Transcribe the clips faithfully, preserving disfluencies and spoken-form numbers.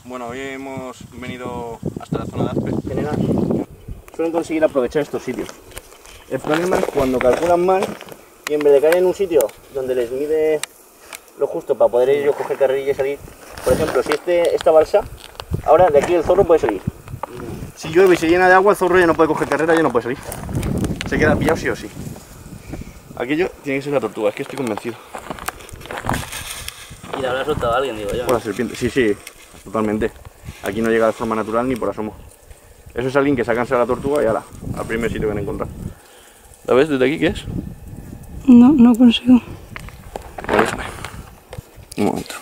Bueno, hoy hemos venido hasta la zona de Aspe. General, suelen conseguir aprovechar estos sitios. El problema es cuando calculan mal y en vez de caer en un sitio donde les mide lo justo para poder ellos coger carrerilla y salir. Por ejemplo, si este, esta balsa, ahora de aquí el zorro puede salir. Si llueve y se llena de agua, el zorro ya no puede coger carrera, ya no puede salir. Se queda pillado sí o sí. Aquello tiene que ser la tortuga, es que estoy convencido. Y le habrá soltado a alguien, digo yo. O la serpiente, sí, sí, totalmente. Aquí no llega de forma natural ni por asomo. Eso es alguien que se ha cansado de la tortuga y ala, al primer sitio que van a encontrar. ¿La ves desde aquí qué es? No, no consigo. A ver, un momento.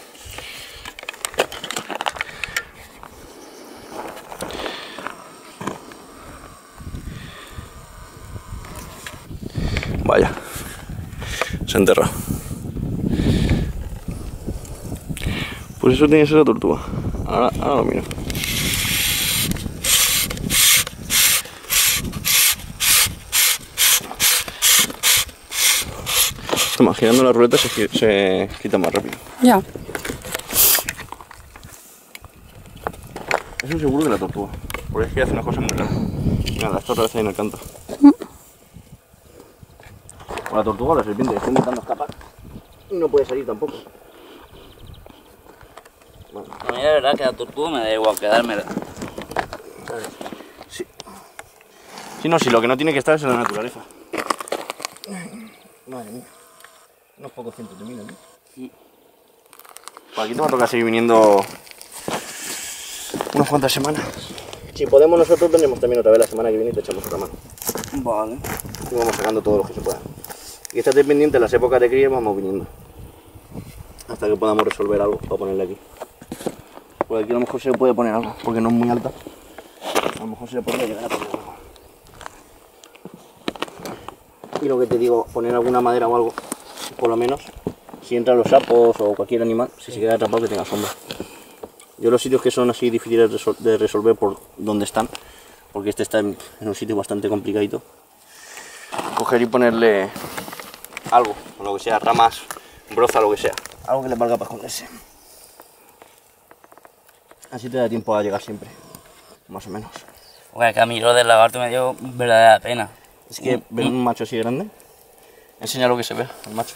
Vaya, se ha enterrado. Pues eso tiene que ser la tortuga. Ahora, ahora lo miro. Toma, girando la ruleta se, se quita más rápido. Ya. Eso seguro que la tortuga. Porque es que hace una cosa muy rara. Mira, la está otra vez ahí en el canto. O la tortuga o la serpiente, está intentando escapar. Y no puede salir tampoco. Bueno, a mí la verdad que la tortuga me da igual quedármela. Sí. Sí, no, si lo que no tiene que estar es en la naturaleza. Madre mía. Unos pocos cientos de miles, ¿no? Sí. Por aquí te va a tocar seguir viniendo unas cuantas semanas. Si podemos nosotros vendremos también otra vez la semana que viene y te echamos otra mano. Vale. Y vamos sacando todo lo que se pueda. Y estate pendiente, en las épocas de cría vamos viniendo. Hasta que podamos resolver algo para ponerle aquí. Por aquí a lo mejor se le puede poner algo, porque no es muy alta. A lo mejor se le podría llegar a poner algo. Y lo que te digo, poner alguna madera o algo, por lo menos, si entran los sapos o cualquier animal, si se queda atrapado que tenga sombra. Yo los sitios que son así difíciles de, resol de resolver por donde están, porque este está en, en un sitio bastante complicadito, coger y ponerle algo, o lo que sea, ramas, broza, lo que sea, algo que le valga para esconderse. Así te da tiempo a llegar siempre, más o menos. Bueno, que a mí lo del lagarto me dio verdadera pena. Es que ver un macho así grande, enseña lo que se ve, el macho.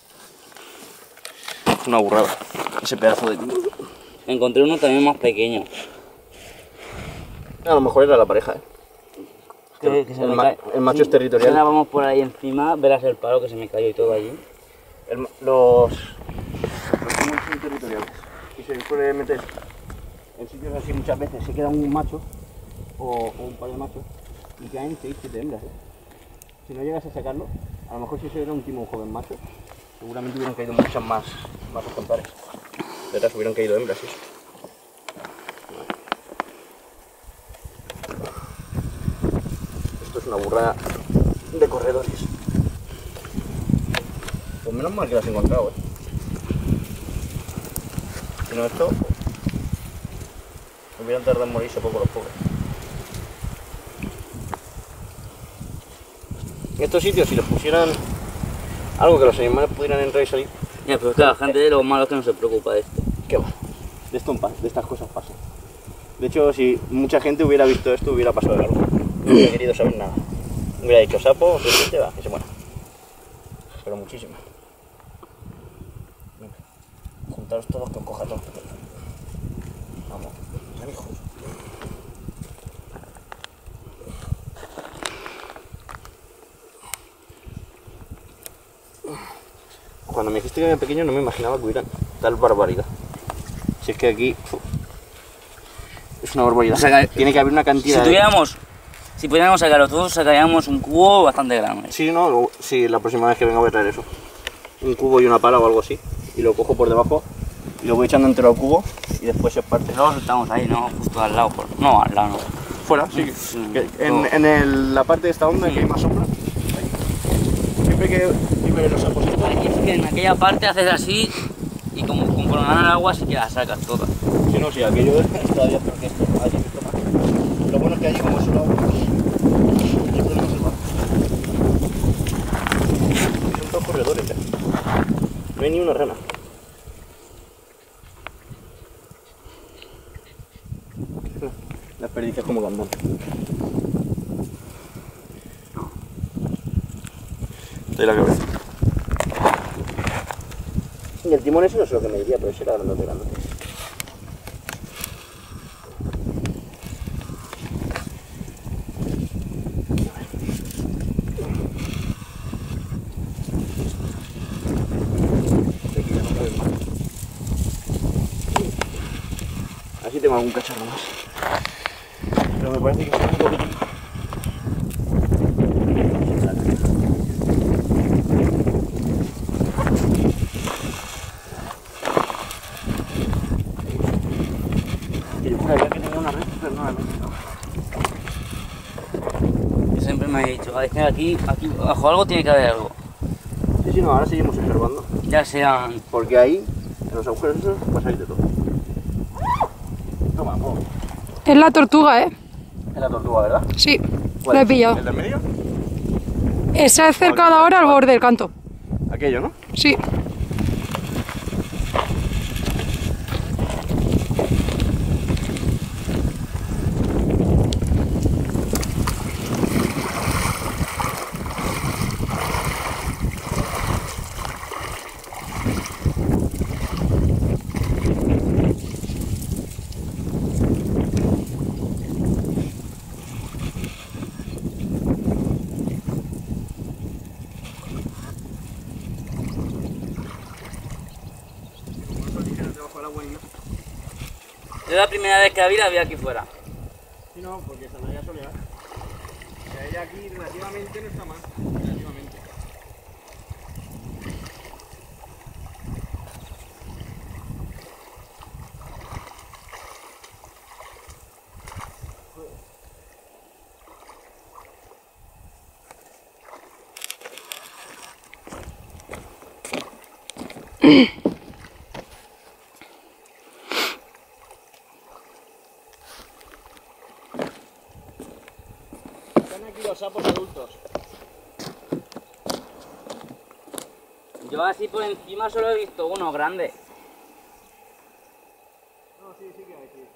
Es una burrada, ese pedazo de... Encontré uno también más pequeño. A lo mejor era la pareja, ¿eh? Que, que se el, me ma cae. el macho Sí, es territorial. Si ahora vamos por ahí encima, verás el palo que se me cayó y todo allí. El, los... Los primos son territoriales. Y se suele meter en sitios así muchas veces. Se queda un macho o, o un par de machos y caen seis siete hembras, ¿eh? Si no llegas a sacarlo, a lo mejor si ese era un timo joven macho, seguramente hubieran caído muchas más, más ejemplares. Detrás hubieran caído hembras, ¿sí? Esto es una burrada de corredores. Pues menos mal que lo has encontrado, ¿eh? Si no esto, hubieran tardado en morirse poco los pobres. En estos sitios, si les pusieran algo que los animales pudieran entrar y salir... Ya, pero es que la gente de los malos que no se preocupa de esto. ¿Qué va? De, esto, de estas cosas pasan. De hecho, si mucha gente hubiera visto esto, hubiera pasado de algo. No hubiera querido saber nada. Hubiera dicho sapo, serpiente, va, que se muera. Pero muchísimo. Venga, juntaros todos que os coja todo. Vamos, hijos. Cuando me dijiste que era pequeño no me imaginaba que hubieran tal barbaridad. Si es que aquí uf, es una barbaridad. O sea, que, tiene que haber una cantidad. Si tuviéramos, de... si pudiéramos sacarlo todos, sacaríamos un cubo bastante grande. Sí, no, lo, sí, la próxima vez que venga voy a traer eso. Un cubo y una pala o algo así. Y lo cojo por debajo y lo voy echando entero al cubo y después se parte. Luego soltamos ahí, no, justo al lado. Por... No, al lado no. Fuera, sí. sí que en en el, la parte de esta onda sí. Que hay más sombra. Siempre que siempre los aposentos. Es que en aquella parte haces así y como conforme van al agua sí que la sacas toda. Si no, si aquello es todavía peor que esto. Allí esto más. Lo bueno es que allí como es solo agua, siempre no se va. Son todos corredores, ¿eh? No hay ni una rana. Las perdizas como cantan. De la cabeza. Y el timón ese no sé lo que me diría, pero ese era grandote, grandote. Así tengo algún cacharro más. Pero me parece que es un poquito. Que yo juraría que tenía una red, pero no la he metido. Yo siempre me he dicho, es que aquí, aquí bajo algo tiene que haber algo. Sí, sí, no, ahora seguimos observando. Ya sean... Porque ahí, en los agujeros esos, va a salir de todo. Toma, amor. Es la tortuga, ¿eh? Es la tortuga, ¿verdad? Sí, ¿Cuál la he es? pillado. ¿El del medio? Esa es cercada ahora al borde del canto. Aquello, ¿no? Sí. Yo la primera vez que la vi la vi aquí fuera. Sí, no, porque esa no hay soledad. Ella aquí relativamente no está mal. Relativamente. Están aquí los sapos adultos. Yo así por encima solo he visto uno grande. No, sí, sí que hay, sí.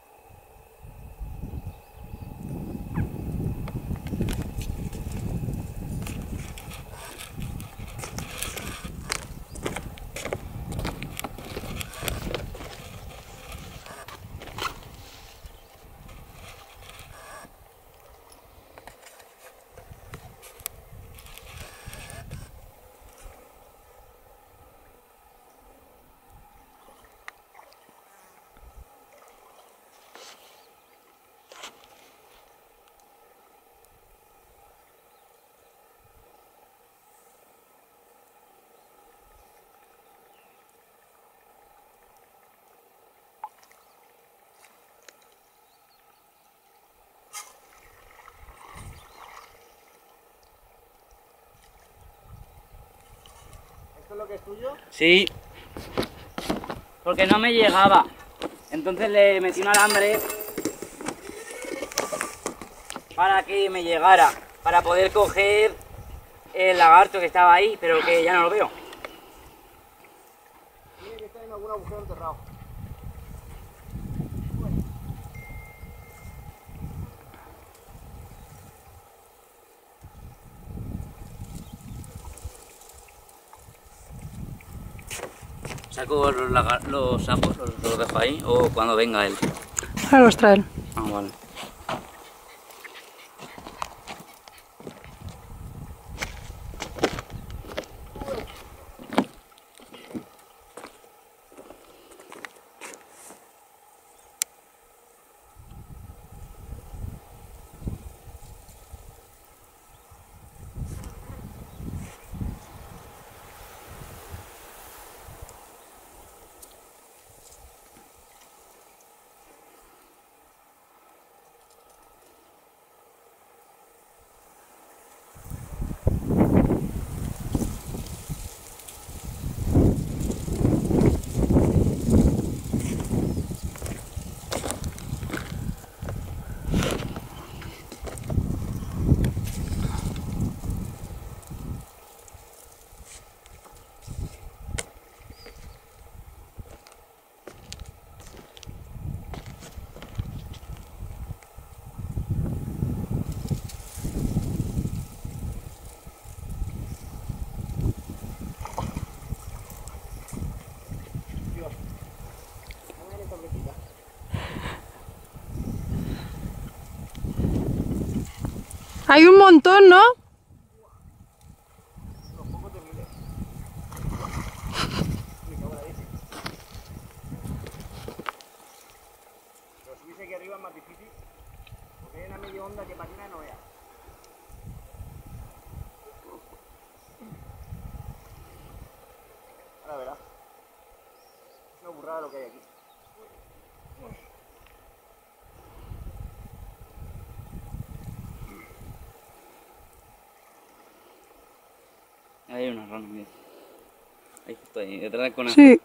¿Esto es lo que es tuyo? Sí. Porque no me llegaba. Entonces le metí un alambre para que me llegara. Para poder coger el lagarto que estaba ahí, pero que ya no lo veo. Tiene que estar en algún agujero enterrado. Saco los, lagar- los sapos, los, los dejo ahí, o cuando venga él. Ahora los traen. Ah, vale. Hay un montón, ¿no? Pero subirse aquí arriba es más difícil, porque hay una media onda que patina no vea. Ahora verás. Es una burrada lo que hay aquí. Ahí hay una rana, mira. Ahí justo ahí, detrás del conejo. Sí.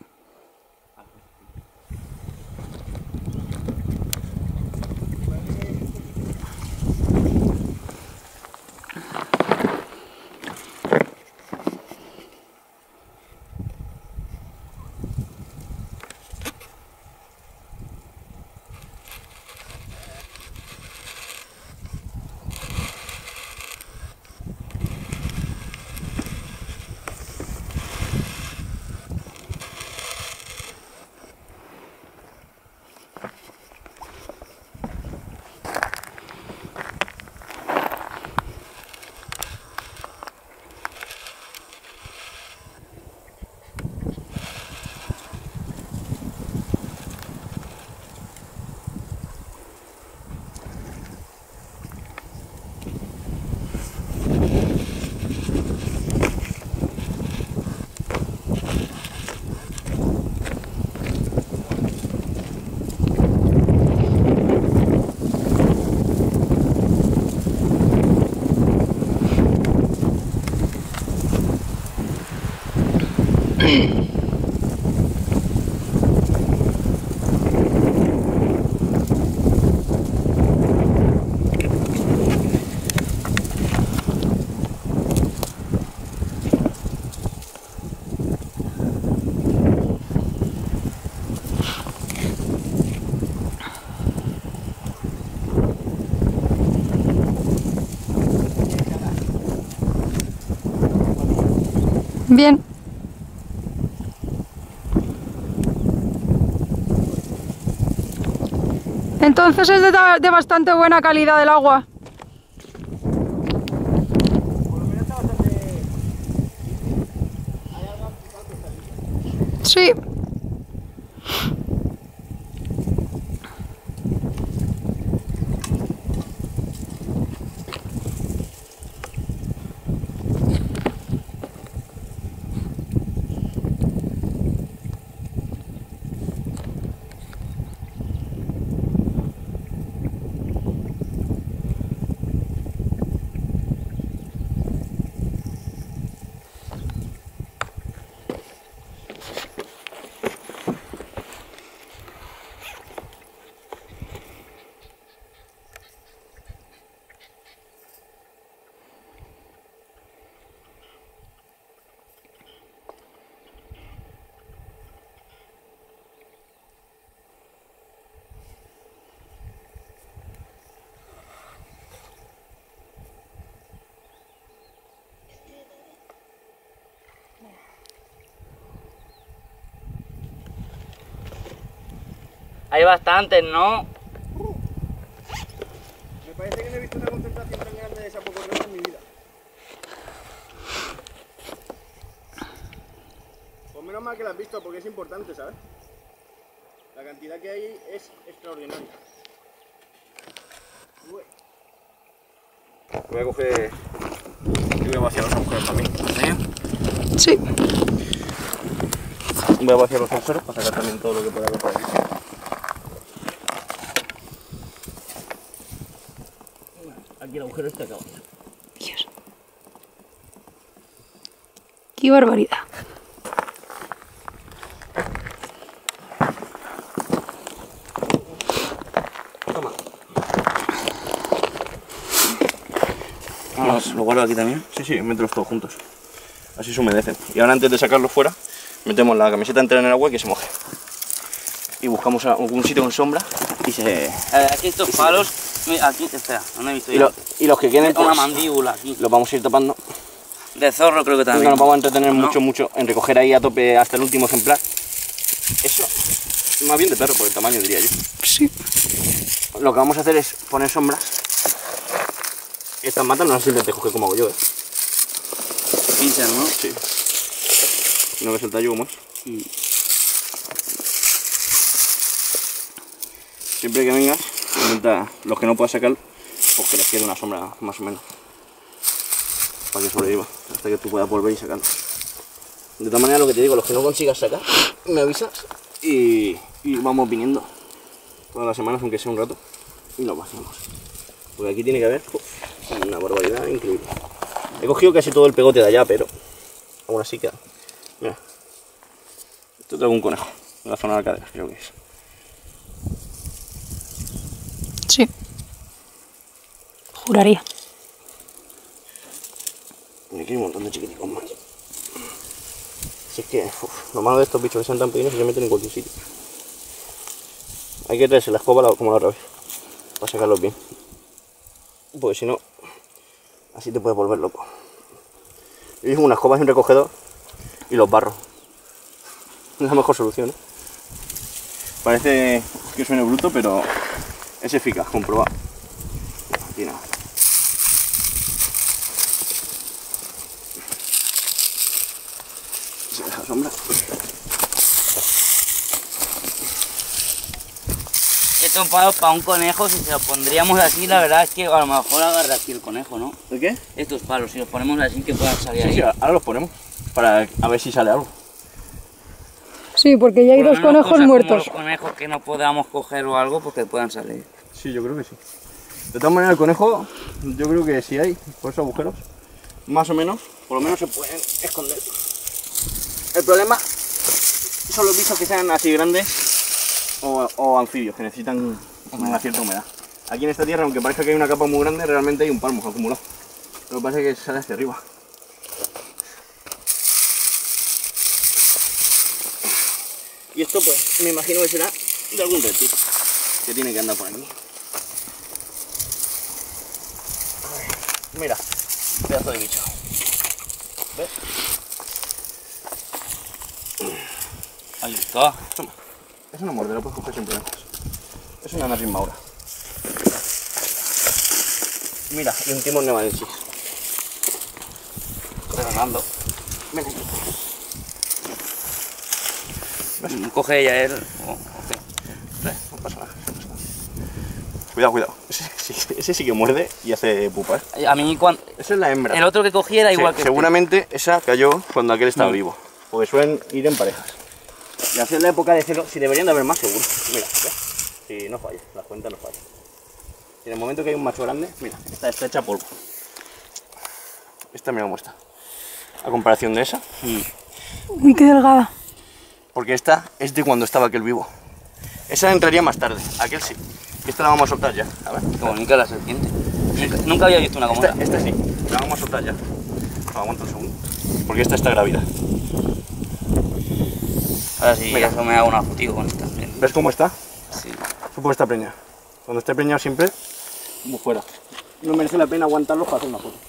Bien. Entonces es de, de bastante buena calidad el agua. Por lo menos está bastante... Hay algo que está limpio. Sí. Hay bastantes, ¿no? Me parece que no he visto una concentración tan grande de sapo corredor en mi vida. Pues menos mal que la has visto porque es importante, ¿sabes? La cantidad que hay es extraordinaria. Uy. Voy a coger y voy a vaciar los agujeros también. ¿Eh? Sí. Voy a vaciar los agujeros para sacar también todo lo que pueda haber por aquí. Aquí el agujero está acabado. Dios. Qué barbaridad. Toma. Vamos, ¿lo guardo aquí también? Sí, sí, mételos todos juntos. Así se humedecen. Y ahora antes de sacarlos fuera, metemos la camiseta entera en el agua y que se moje. Y buscamos algún sitio con sombra y se... Eh, aquí estos palos, mira, aquí, espera, no he visto Y, yo. lo- y los que queden, Una pues, mandíbula aquí. los vamos a ir tapando. De zorro creo que Porque también. nos vamos a entretener ¿No? mucho, mucho en recoger ahí a tope hasta el último ejemplar. Eso, más bien de perro por el tamaño, diría yo. Sí. Lo que vamos a hacer es poner sombras Estas matas no simplemente coge como hago yo, ¿eh? Pinchan, ¿no? Sí. No ves el tallo como es. Y... siempre que vengas, intenta los que no puedas sacar, pues que les quede una sombra más o menos. Para que sobreviva, hasta que tú puedas volver y sacarlo. De todas maneras, lo que te digo, los que no consigas sacar, me avisas y, y vamos viniendo todas las semanas, aunque sea un rato, y lo pasamos. Porque aquí tiene que haber uf, una barbaridad increíble. He cogido casi todo el pegote de allá, pero aún así queda. Mira, esto traigo un conejo, en la zona de la cadera, creo que es. Sí. Juraría. Y aquí hay un montón de chiquiticos más. Si es que uf, lo malo de estos bichos que sean tan pequeños es que se meten en cualquier sitio. Hay que traerse la escoba como la otra vez, para sacarlos bien. Porque si no, así te puedes volver loco. Yo digo una escoba y un recogedor y los barro. Es la mejor solución, ¿eh? Parece que suene bruto, pero es eficaz, comprobado. Aquí nada. Se deja sombra. Esto para, para un conejo, si se lo pondríamos así, la verdad es que a lo mejor agarra aquí el conejo, ¿no? ¿El qué? Estos palos, si los ponemos así, que puedan salir Sí, ahí. sí, ahora los ponemos para a ver si sale algo. Sí, porque ya hay Por lo dos menos conejos cosas muertos. como los conejos que no podamos coger o algo, porque puedan salir. Sí, yo creo que sí. De todas maneras, el conejo, yo creo que si hay por esos agujeros, más o menos, por lo menos se pueden esconder. El problema son los bichos que sean así grandes o, o anfibios, que necesitan una cierta humedad. Aquí en esta tierra, aunque parezca que hay una capa muy grande, realmente hay un palmo acumulado. Lo que pasa es que sale hacia arriba. Y esto pues me imagino que será de algún reptil que tiene que andar por aquí. Mira, pedazo de bicho. ¿Ves? Ahí está. Toma. Eso no muerde, lo puedes coger sin problemas. Es una Narris maura. Mira, y un timón nevalensis. Granando. Ven aquí. Coge ella él. Oh, okay. No pasa nada, no pasa nada. Cuidado, cuidado. Ese, ese, ese sí que muerde y hace pupa, ¿eh? A mí cuando... Esa es la hembra. El otro que cogí era Sí, igual que seguramente esa cayó cuando aquel estaba Mm. vivo. Porque suelen ir en parejas. Y hacer la época de celo, si deberían de haber más seguro. Mira, ¿ves? Si no falla, la cuenta no falla. Y en el momento que hay un macho grande, mira, esta está hecha polvo. Esta mira cómo está. A comparación de esa. Mm. Uy, qué delgada. Porque esta es de cuando estaba aquel vivo. Esa entraría más tarde, aquel sí. Esta la vamos a soltar ya. A ver. Qué bonita la serpiente. Nunca, nunca había visto una como Esta, esta. esta sí, la vamos a soltar ya. No, aguanta un segundo. Porque esta está grávida. Ahora sí, Mira. eso me hago una fotico con esta. ¿Ves cómo está? Sí. Eso puede estar preñada. Cuando esté preñado siempre, muy fuera. No merece la pena aguantarlos para hacer una foto.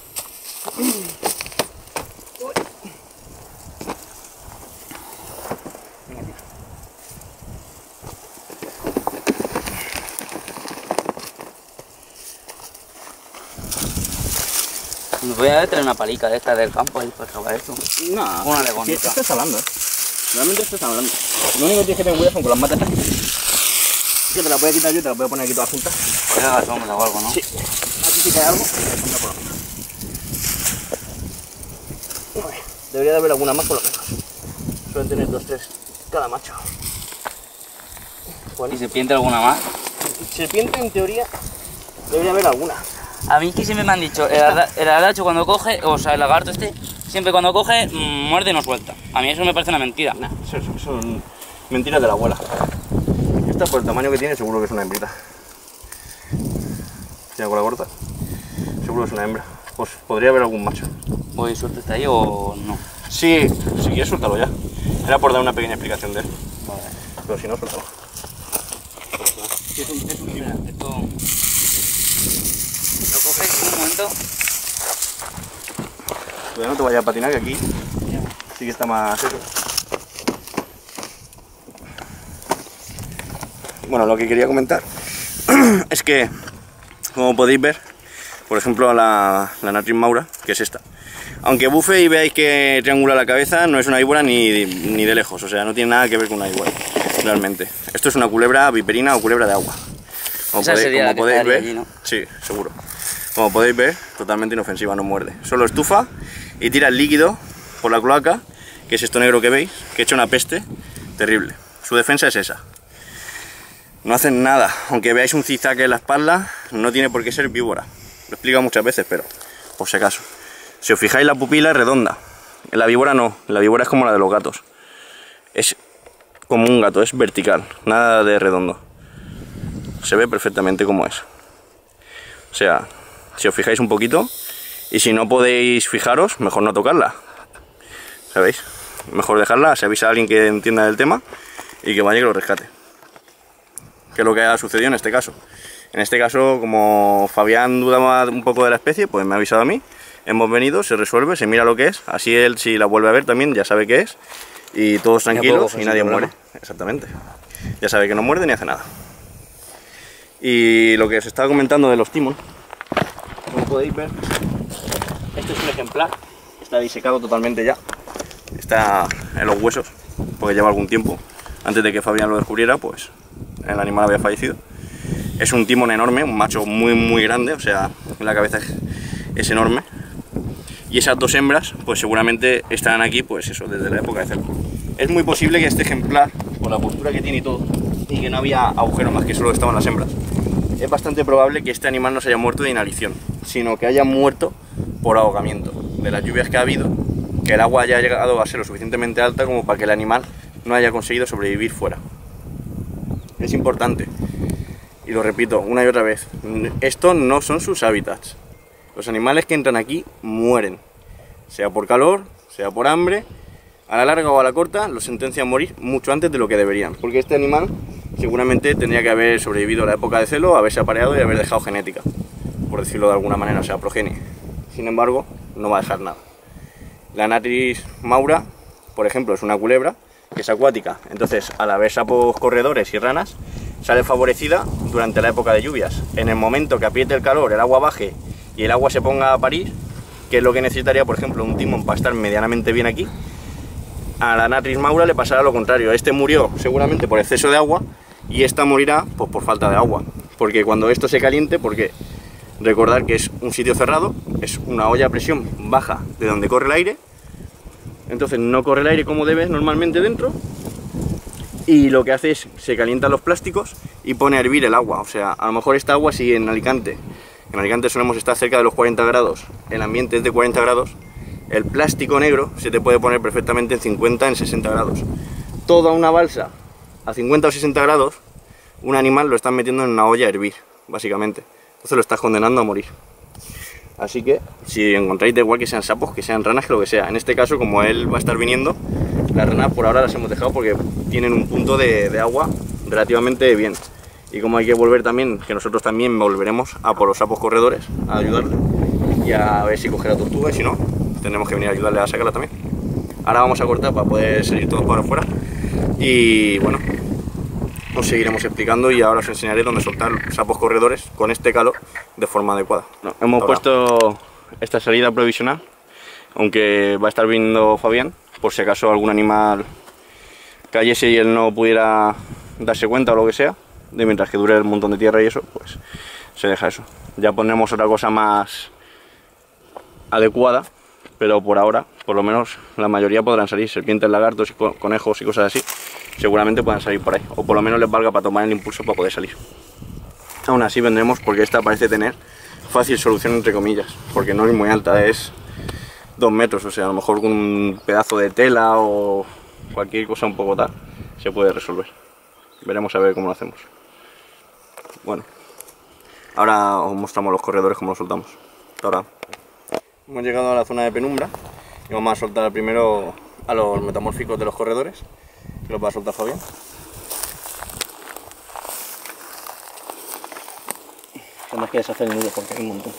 Me voy a traer una palica de esta del campo ahí para trabajar esto. No, Una de sí, bonita. esto está hablando, ¿eh? Realmente esto está hablando. Lo único que tienes que tener cuidado son con las matas. Que te las voy a quitar yo y te las voy a poner aquí todas juntas. Voy a hacer sombra o algo, ¿no? Sí. Aquí si cae algo, anda por aquí. Uy, debería de haber alguna más por lo menos. Suelen tener dos, tres cada macho. ¿Y serpiente alguna más? Serpiente en teoría debería haber alguna. A mí que siempre me han dicho, el, arda- el ardacho cuando coge, o sea, el lagarto este, siempre cuando coge, mm, muerde y no suelta. A mí eso me parece una mentira. Nah, eso, eso son mentiras de la abuela. Esta por el tamaño que tiene seguro que es una hembrita. Tiene cola corta. Seguro que es una hembra. Pues podría haber algún macho. ¿Voy suelto está ahí o no? Sí, si quieres suéltalo ya. Era por dar una pequeña explicación de él. Vale. Pero si no, suéltalo. Sí, es un, es un Mira, esto... Lo coges en un momento. Cuidado, no te vayas a patinar, que aquí sí que está más seco. Bueno, lo que quería comentar es que, como podéis ver, por ejemplo la, la Natris maura, que es esta. Aunque bufe y veáis que triangula la cabeza, no es una víbora ni, ni de lejos, o sea, no tiene nada que ver con una víbora, realmente. Esto es una culebra viperina o culebra de agua. Como Esa podéis, sería como la que podéis ver, allí, ¿no? sí, seguro. Como podéis ver, totalmente inofensiva, no muerde. Solo estufa y tira el líquido por la cloaca, que es esto negro que veis, que echa una peste terrible. Su defensa es esa. No hacen nada, aunque veáis un cizaque en la espalda, no tiene por qué ser víbora. Lo he explicado muchas veces, pero por si acaso. Si os fijáis, la pupila es redonda. En la víbora no, la víbora es como la de los gatos. Es como un gato, es vertical, nada de redondo. Se ve perfectamente como es. O sea, si os fijáis un poquito, y si no podéis fijaros, mejor no tocarla. ¿Sabéis? Mejor dejarla, se avisa a alguien que entienda del tema y que vaya y que lo rescate. Que es lo que ha sucedido en este caso. En este caso, como Fabián dudaba un poco de la especie, pues me ha avisado a mí. Hemos venido, se resuelve, se mira lo que es. Así él, si la vuelve a ver también, ya sabe qué es. Y todos tranquilos y nadie muere. Exactamente. Ya sabe que no muerde ni hace nada. Y lo que os estaba comentando de los timón, como podéis ver, este es un ejemplar. Está disecado totalmente ya. Está en los huesos, porque lleva algún tiempo. Antes de que Fabián lo descubriera, pues el animal había fallecido. Es un timón enorme, un macho muy muy grande, o sea, la cabeza es, es enorme. Y esas dos hembras, pues seguramente estarán aquí, pues eso, desde la época de celo. Es muy posible que este ejemplar, por la postura que tiene y todo, y que no había agujero más que solo estaban las hembras, es bastante probable que este animal no se haya muerto de inhalación, sino que haya muerto por ahogamiento, de las lluvias que ha habido, que el agua haya llegado a ser lo suficientemente alta como para que el animal no haya conseguido sobrevivir fuera. Es importante, y lo repito una y otra vez, estos no son sus hábitats. Los animales que entran aquí mueren, sea por calor, sea por hambre, a la larga o a la corta los sentencian a morir mucho antes de lo que deberían, porque este animal seguramente tendría que haber sobrevivido a la época de celo, haberse apareado y haber dejado genética, por decirlo de alguna manera, o sea, progenie. Sin embargo, no va a dejar nada. La Natris maura, por ejemplo, es una culebra que es acuática, entonces al haber sapos corredores y ranas, sale favorecida durante la época de lluvias. En el momento que apriete el calor, el agua baje y el agua se ponga a parir, que es lo que necesitaría, por ejemplo, un timón para estar medianamente bien aquí, a la Natris maura le pasará lo contrario. Este murió seguramente por exceso de agua y esta morirá pues, por falta de agua. Porque cuando esto se caliente, porque recordar que es un sitio cerrado, es una olla a presión baja de donde corre el aire, entonces no corre el aire como debe normalmente dentro, y lo que hace es se calientan los plásticos y pone a hervir el agua. O sea, a lo mejor esta agua, si en Alicante, en Alicante solemos estar cerca de los cuarenta grados, el ambiente es de cuarenta grados, el plástico negro se te puede poner perfectamente en cincuenta, en sesenta grados. Toda una balsa a cincuenta o sesenta grados, un animal lo estás metiendo en una olla a hervir, básicamente. Entonces lo estás condenando a morir. Así que, si encontráis, da igual que sean sapos, que sean ranas, que lo que sea. En este caso, como él va a estar viniendo, las ranas por ahora las hemos dejado porque tienen un punto de, de agua relativamente bien. Y como hay que volver también, que nosotros también volveremos a por los sapos corredores, a ayudarle. Y a ver si coge la tortuga, y si no, tendremos que venir a ayudarle a sacarla también. Ahora vamos a cortar para poder salir todos para afuera. Y bueno, os seguiremos explicando y ahora os enseñaré dónde soltar sapos corredores con este calor de forma adecuada. No, hemos ahora puesto esta salida provisional, aunque va a estar viniendo Fabián, por si acaso algún animal cayese y él no pudiera darse cuenta o lo que sea, de mientras que dure el montón de tierra y eso, pues se deja eso. Ya pondremos otra cosa más adecuada, pero por ahora, por lo menos la mayoría podrán salir, serpientes, lagartos, y conejos y cosas así, seguramente puedan salir por ahí, o por lo menos les valga para tomar el impulso para poder salir. Aún así vendremos porque esta parece tener fácil solución entre comillas, porque no es muy alta, es dos metros, o sea, a lo mejor con un pedazo de tela o cualquier cosa un poco tal, se puede resolver. Veremos a ver cómo lo hacemos. Bueno, ahora os mostramos los corredores como los soltamos. Hasta ahora. Hemos llegado a la zona de penumbra y vamos a soltar primero a los metamórficos de los corredores, que los va a soltar Fabián. Nada más que deshacer el nudo porque hay un montón.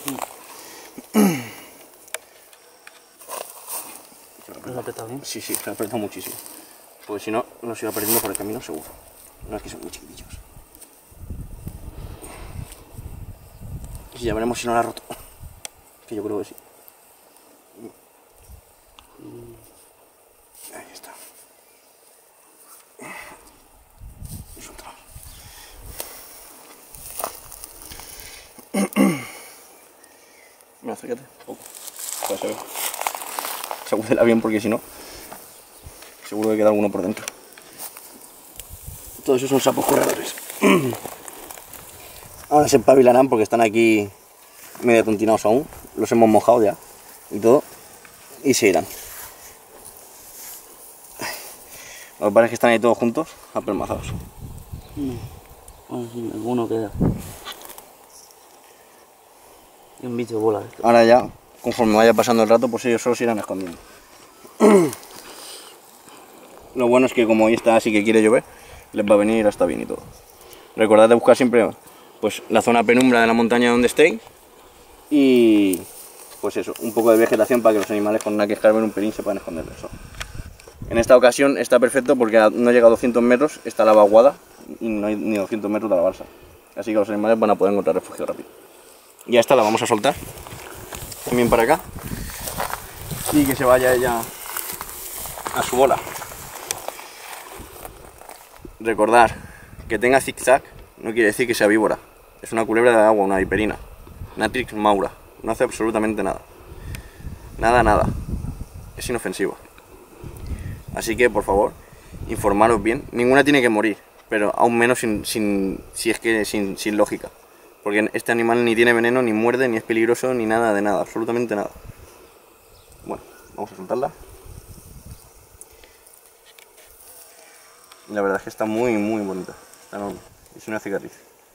¿Lo has apretado bien? Sí, sí, se ha apretado muchísimo. Porque si no, nos iba perdiendo por el camino seguro. No es que son muy chiquitillos. Y ya veremos si no la ha roto. que yo creo que sí. Ahí está. Suéltalo. Mira, acércate un poco. Para saber. Sacúdela bien porque si no, seguro que queda alguno por dentro. Todos esos son sapos corredores. Ahora se empabilarán porque están aquí medio tontinados aún. Los hemos mojado ya y todo. Y se irán. Lo que pasa es que están ahí todos juntos, apelmazados. No. Bueno, sí, alguno queda. Y un bicho bola esto. Ahora ya, conforme vaya pasando el rato, pues ellos solo se irán escondiendo. Lo bueno es que como hoy está así que quiere llover, les va a venir hasta bien y todo. Recordad de buscar siempre pues la zona penumbra de la montaña donde estéis y pues eso, un poco de vegetación para que los animales con una que escarben un pelín se puedan esconder del sol. En esta ocasión está perfecto porque no llega a doscientos metros, está la vaguada y no hay ni doscientos metros de la balsa. Así que los animales van a poder encontrar refugio rápido. Y a esta la vamos a soltar también para acá y que se vaya ella a su bola. Recordar que tenga zigzag no quiere decir que sea víbora, es una culebra de agua, una viperina, Natrix maura, no hace absolutamente nada, nada, nada, es inofensiva. Así que por favor, informaros bien, ninguna tiene que morir, pero aún menos sin, sin, si es que sin, sin lógica. Porque este animal ni tiene veneno, ni muerde, ni es peligroso, ni nada de nada, absolutamente nada. Bueno, vamos a soltarla. Y la verdad es que está muy, muy bonita. Está enorme. Es una cicatriz.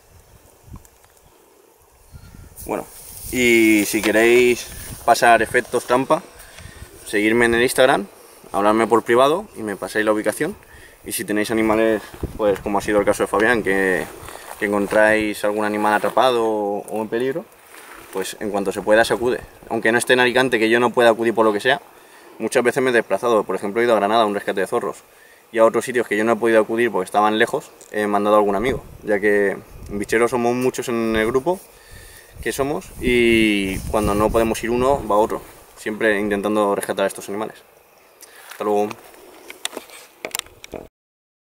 Bueno, y si queréis pasar efectos trampa, seguirme en el Instagram, hablarme por privado y me pasáis la ubicación. Y si tenéis animales, pues como ha sido el caso de Fabián, que... que encontráis algún animal atrapado o en peligro, pues en cuanto se pueda se acude. Aunque no esté en Alicante, que yo no pueda acudir por lo que sea, muchas veces me he desplazado. Por ejemplo, he ido a Granada a un rescate de zorros y a otros sitios que yo no he podido acudir porque estaban lejos, he mandado a algún amigo, ya que en bicheros somos muchos en el grupo que somos y cuando no podemos ir uno, va otro, siempre intentando rescatar a estos animales. Hasta luego.